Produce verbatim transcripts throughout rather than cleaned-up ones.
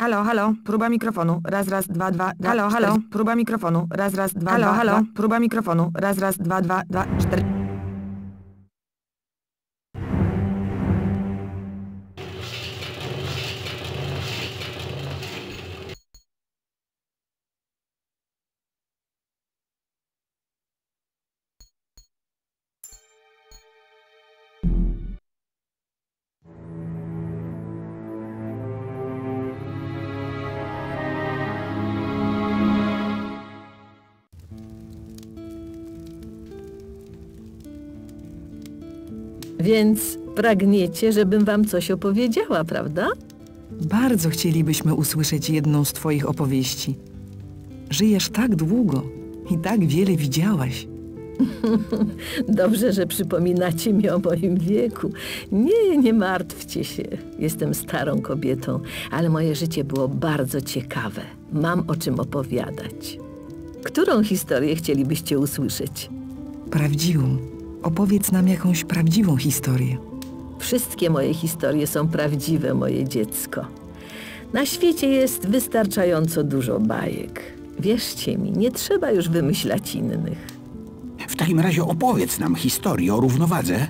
Halo, halo, próba mikrofonu. Raz, raz, dwa, dwa. Halo, halo, próba mikrofonu. Raz, raz, dwa, halo, halo, próba mikrofonu. Raz, raz, dwa, dwa, dwa, cztery. Więc pragniecie, żebym wam coś opowiedziała, prawda? Bardzo chcielibyśmy usłyszeć jedną z twoich opowieści. Żyjesz tak długo i tak wiele widziałaś. Dobrze, że przypominacie mi o moim wieku. Nie, nie martwcie się. Jestem starą kobietą, ale moje życie było bardzo ciekawe. Mam o czym opowiadać. Którą historię chcielibyście usłyszeć? Prawdziwą. Opowiedz nam jakąś prawdziwą historię. Wszystkie moje historie są prawdziwe, moje dziecko. Na świecie jest wystarczająco dużo bajek. Wierzcie mi, nie trzeba już wymyślać innych. W takim razie opowiedz nam historię o równowadze.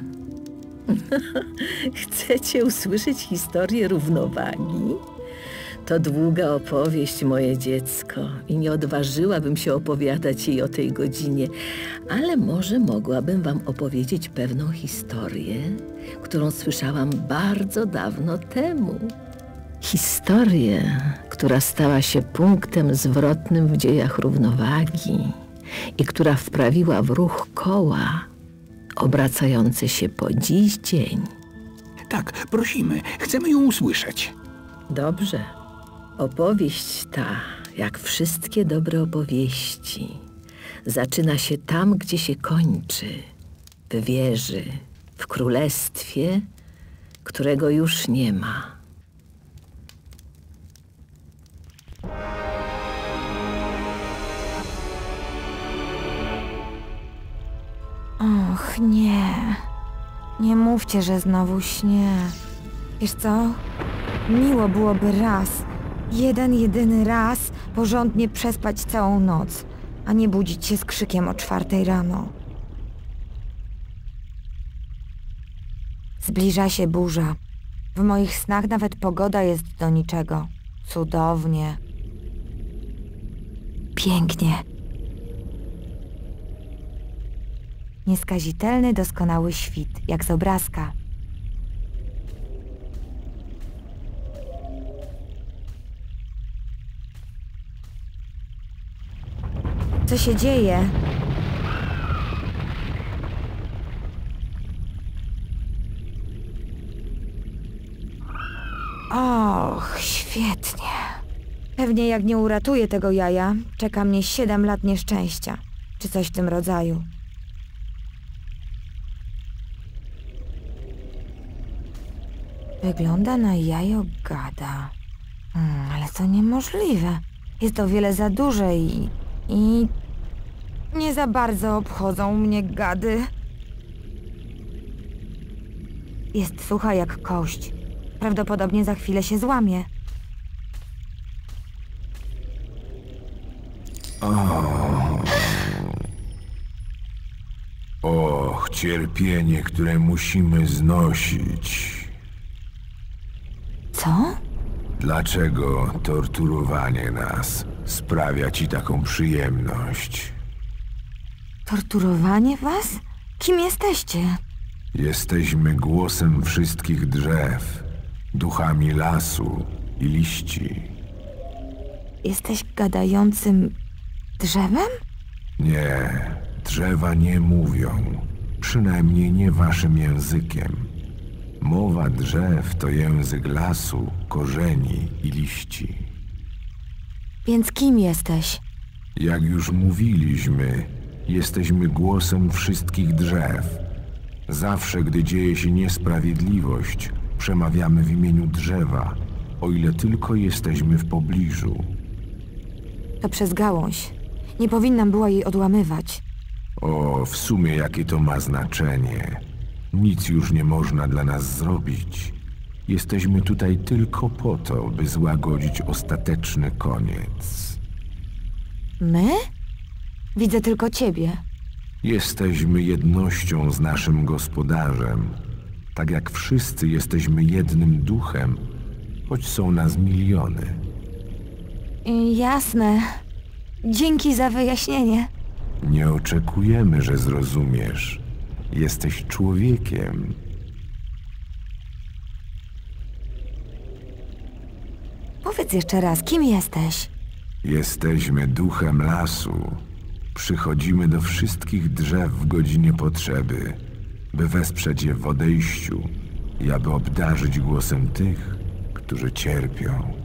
Chcecie usłyszeć historię równowagi? To długa opowieść, moje dziecko, i nie odważyłabym się opowiadać jej o tej godzinie, ale może mogłabym wam opowiedzieć pewną historię, którą słyszałam bardzo dawno temu. Historię, która stała się punktem zwrotnym w dziejach równowagi i która wprawiła w ruch koła obracające się po dziś dzień. Tak, prosimy, chcemy ją usłyszeć. Dobrze. Opowieść ta, jak wszystkie dobre opowieści, zaczyna się tam, gdzie się kończy, w wieży, w królestwie, którego już nie ma. Och, nie. Nie mówcie, że znowu śnie. Wiesz co? Miło byłoby raz, jeden jedyny raz porządnie przespać całą noc, a nie budzić się z krzykiem o czwartej rano. Zbliża się burza. W moich snach nawet pogoda jest do niczego. Cudownie. Pięknie. Nieskazitelny, doskonały świt, jak z obrazka. Co się dzieje? Och, świetnie. Pewnie jak nie uratuję tego jaja, czeka mnie siedem lat nieszczęścia, czy coś w tym rodzaju. Wygląda na jajo gada. Hmm, ale to niemożliwe. Jest o wiele za duże i... i... nie za bardzo obchodzą mnie gady. Jest sucha jak kość. Prawdopodobnie za chwilę się złamie. Och, cierpienie, które musimy znosić. Co? Dlaczego torturowanie nas sprawia ci taką przyjemność? Torturowanie was? Kim jesteście? Jesteśmy głosem wszystkich drzew, duchami lasu i liści. Jesteś gadającym drzewem? Nie, drzewa nie mówią, przynajmniej nie waszym językiem. Mowa drzew to język lasu, korzeni i liści. Więc kim jesteś? Jak już mówiliśmy, jesteśmy głosem wszystkich drzew. Zawsze, gdy dzieje się niesprawiedliwość, przemawiamy w imieniu drzewa, o ile tylko jesteśmy w pobliżu. To przez gałąź. Nie powinnam była jej odłamywać. O, w sumie jakie to ma znaczenie. Nic już nie można dla nas zrobić. Jesteśmy tutaj tylko po to, by złagodzić ostateczny koniec. My? Widzę tylko ciebie. Jesteśmy jednością z naszym gospodarzem. Tak jak wszyscy jesteśmy jednym duchem, choć są nas miliony. Jasne. Dzięki za wyjaśnienie. Nie oczekujemy, że zrozumiesz. Jesteś człowiekiem. Powiedz jeszcze raz, kim jesteś? Jesteśmy duchem lasu. Przychodzimy do wszystkich drzew w godzinie potrzeby, by wesprzeć je w odejściu i aby obdarzyć głosem tych, którzy cierpią.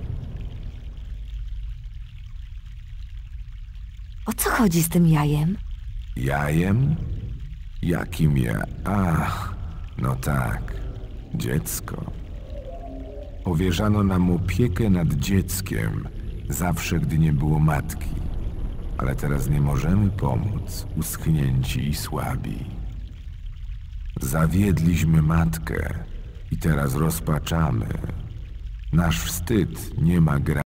O co chodzi z tym jajem? Jajem? Jakim ja? Ach, no tak, dziecko. Powierzano nam opiekę nad dzieckiem, zawsze gdy nie było matki. Ale teraz nie możemy pomóc, uschnięci i słabi. Zawiedliśmy matkę i teraz rozpaczamy. Nasz wstyd nie ma granic.